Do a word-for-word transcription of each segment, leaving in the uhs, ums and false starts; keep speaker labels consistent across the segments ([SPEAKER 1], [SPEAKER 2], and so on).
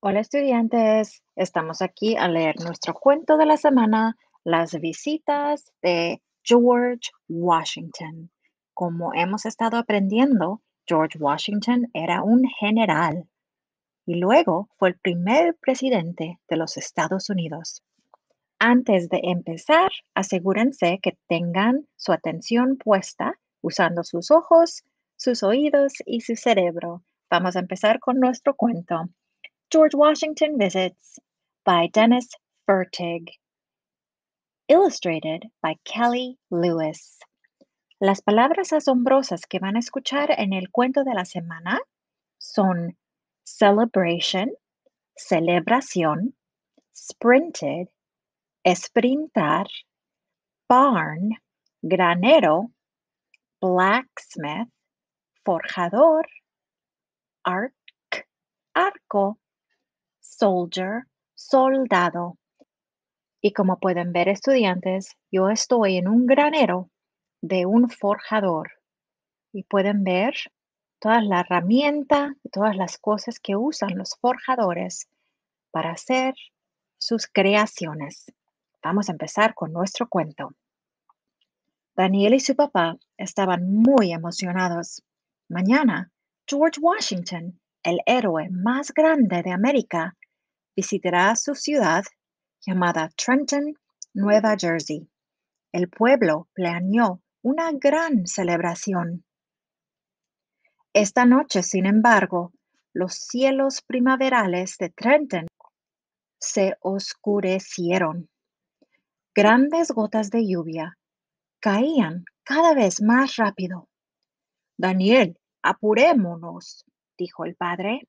[SPEAKER 1] Hola estudiantes, estamos aquí a leer nuestro cuento de la semana, Las visitas de George Washington. Como hemos estado aprendiendo, George Washington era un general y luego fue el primer presidente de los Estados Unidos. Antes de empezar, asegúrense que tengan su atención puesta usando sus ojos, sus oídos y su cerebro. Vamos a empezar con nuestro cuento. George Washington Visits by Dennis Fertig. Illustrated by Kelly Lewis. Las palabras asombrosas que van a escuchar en el cuento de la semana son celebration, celebración, sprinted, sprintar, barn, granero, blacksmith, forjador, arc, arco, soldier, soldado. Y como pueden ver, estudiantes, yo estoy en un granero de un forjador y pueden ver toda la herramienta y todas las cosas que usan los forjadores para hacer sus creaciones. Vamos a empezar con nuestro cuento. Daniel y su papá estaban muy emocionados. Mañana, George Washington, el héroe más grande de América, visitará su ciudad llamada Trenton, Nueva Jersey. El pueblo planeó una gran celebración. Esta noche, sin embargo, los cielos primaverales de Trenton se oscurecieron. Grandes gotas de lluvia caían cada vez más rápido. Daniel, apurémonos, dijo el padre.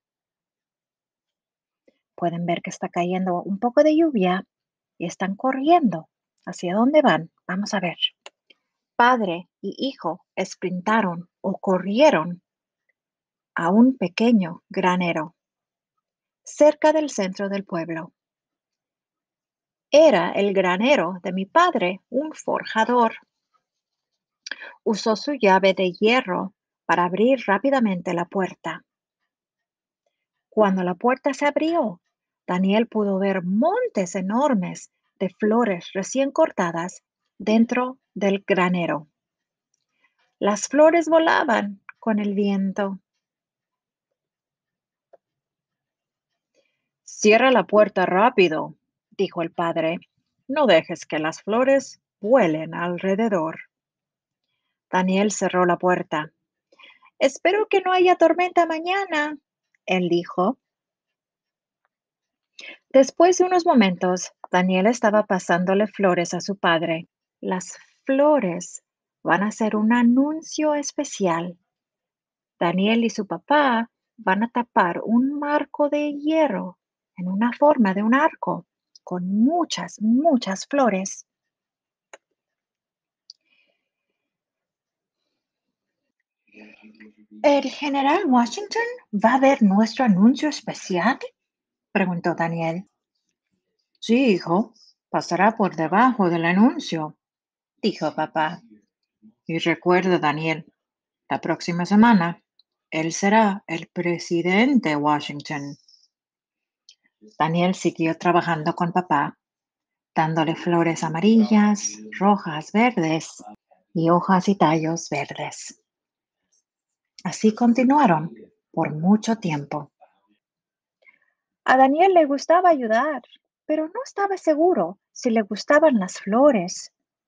[SPEAKER 1] Pueden ver que está cayendo un poco de lluvia y están corriendo. ¿Hacia dónde van? Vamos a ver. Padre y hijo sprintaron o corrieron a un pequeño granero cerca del centro del pueblo. Era el granero de mi padre, un forjador. Usó su llave de hierro para abrir rápidamente la puerta. Cuando la puerta se abrió, Daniel pudo ver montes enormes de flores recién cortadas dentro del granero. Las flores volaban con el viento. Cierra la puerta rápido, dijo el padre. No dejes que las flores vuelen alrededor. Daniel cerró la puerta. Espero que no haya tormenta mañana, él dijo. Después de unos momentos, Daniel estaba pasándole flores a su padre. Las flores van a ser un anuncio especial. Daniel y su papá van a tapar un marco de hierro en una forma de un arco con muchas, muchas flores. ¿El general Washington va a ver nuestro anuncio especial? Preguntó Daniel. Sí, hijo, pasará por debajo del anuncio, dijo papá. Y recuerda, Daniel, la próxima semana él será el presidente Washington. Daniel siguió trabajando con papá, dándole flores amarillas, rojas, verdes y hojas y tallos verdes. Así continuaron por mucho tiempo. A Daniel le gustaba ayudar, pero no estaba seguro si le gustaban las flores.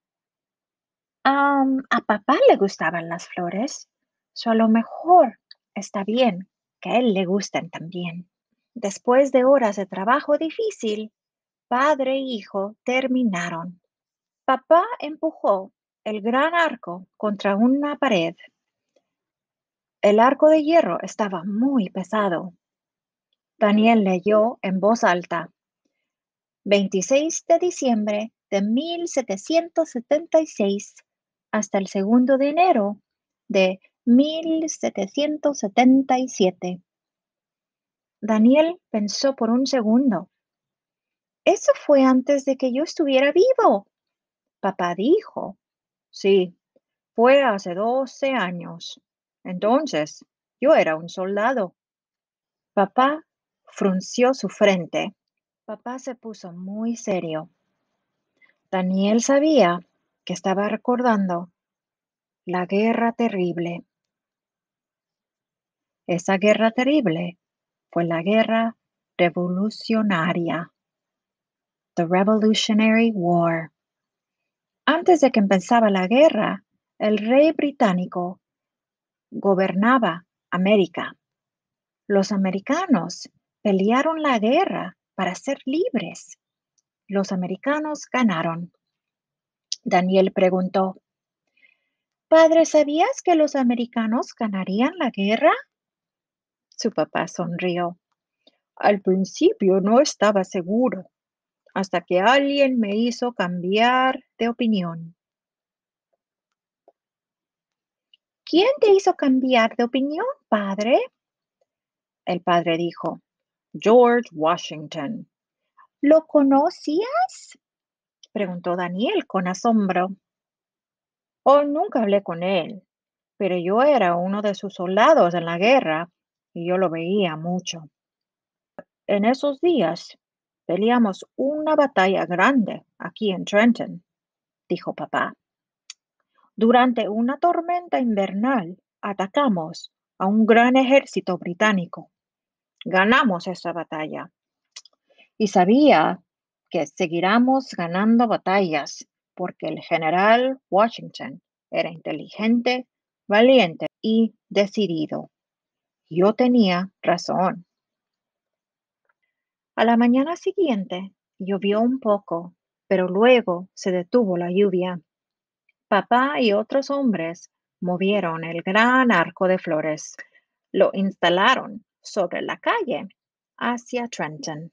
[SPEAKER 1] Am, a papá le gustaban las flores, so a lo mejor está bien que a él le gusten también. Después de horas de trabajo difícil, padre e hijo terminaron. Papá empujó el gran arco contra una pared. El arco de hierro estaba muy pesado. Daniel leyó en voz alta: veintiséis de diciembre de mil setecientos setenta y seis hasta el segundo de enero de mil setecientos setenta y siete. Daniel pensó por un segundo. Eso fue antes de que yo estuviera vivo. Papá dijo. Sí, fue hace doce años. Entonces, yo era un soldado. Papá frunció su frente. Papá se puso muy serio. Daniel sabía que estaba recordando la guerra terrible. Esa guerra terrible fue la guerra revolucionaria, the Revolutionary War. Antes de que empezara la guerra, el rey británico gobernaba América. Los americanos pelearon la guerra para ser libres. Los americanos ganaron. Daniel preguntó, Padre, ¿sabías que los americanos ganarían la guerra? Su papá sonrió. Al principio no estaba seguro, hasta que alguien me hizo cambiar de opinión. ¿Quién te hizo cambiar de opinión, padre? El padre dijo, George Washington. ¿Lo conocías? Preguntó Daniel con asombro. Oh, nunca hablé con él, pero yo era uno de sus soldados en la guerra y yo lo veía mucho. En esos días peleamos una batalla grande aquí en Trenton, dijo papá. Durante una tormenta invernal atacamos a un gran ejército británico. Ganamos esa batalla y sabía que seguiríamos ganando batallas porque el general Washington era inteligente, valiente y decidido. Yo tenía razón. A la mañana siguiente llovió un poco, pero luego se detuvo la lluvia. Papá y otros hombres movieron el gran arco de flores. Lo instalaron sobre la calle hacia Trenton.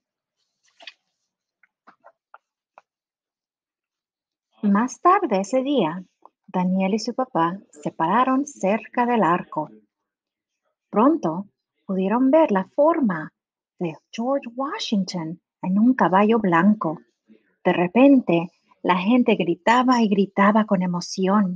[SPEAKER 1] Más tarde ese día, Daniel y su papá se pararon cerca del arco. Pronto pudieron ver la forma de George Washington en un caballo blanco. De repente, la gente gritaba y gritaba con emoción.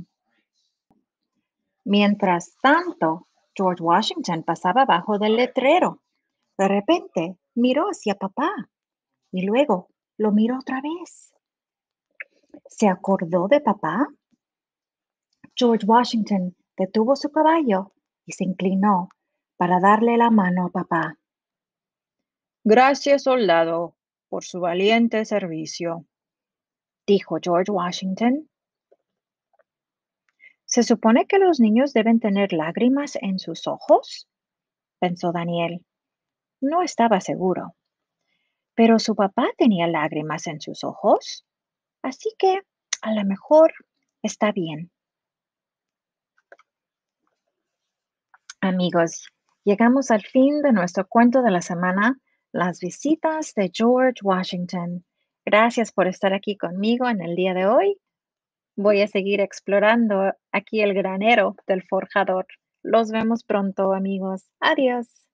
[SPEAKER 1] Mientras tanto, George Washington pasaba bajo del letrero. De repente, miró hacia papá y luego lo miró otra vez. ¿Se acordó de papá? George Washington detuvo su caballo y se inclinó para darle la mano a papá. Gracias, soldado, por su valiente servicio, dijo George Washington. ¿Se supone que los niños deben tener lágrimas en sus ojos? Pensó Daniel. No estaba seguro. Pero su papá tenía lágrimas en sus ojos, así que a lo mejor está bien. Amigos, llegamos al fin de nuestro cuento de la semana, Las visitas de George Washington. Gracias por estar aquí conmigo en el día de hoy. Voy a seguir explorando aquí el granero del forjador. Los vemos pronto, amigos. Adiós.